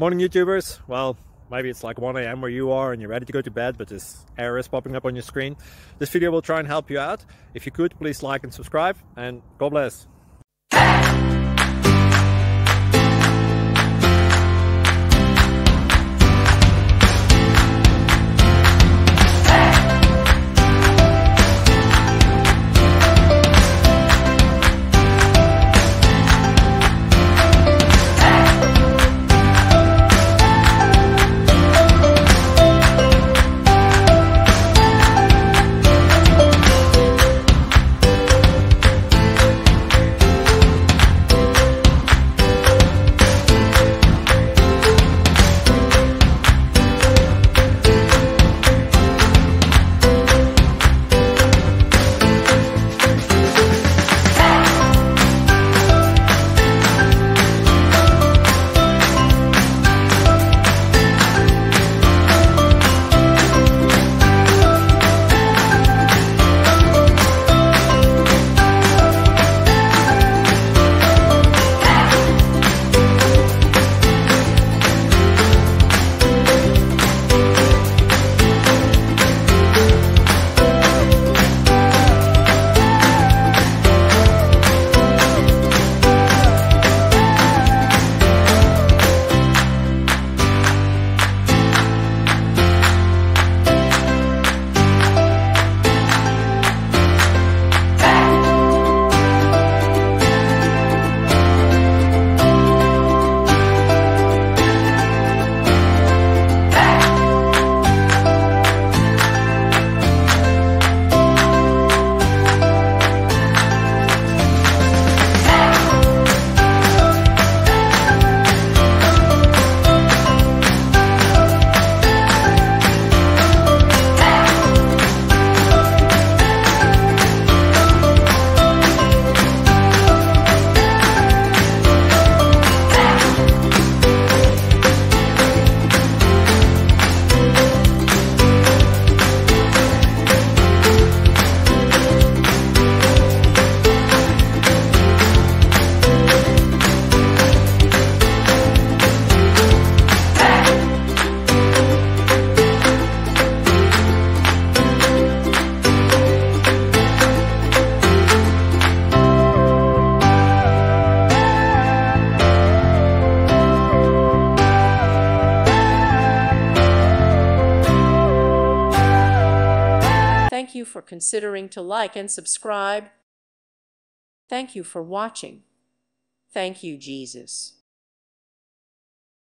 Morning YouTubers. Well, maybe it's like 1 a.m. where you are and you're ready to go to bed, but this error is popping up on your screen. This video will try and help you out. If you could, please like and subscribe, and God bless. Thank you for considering to like and subscribe. Thank you for watching. Thank you, Jesus.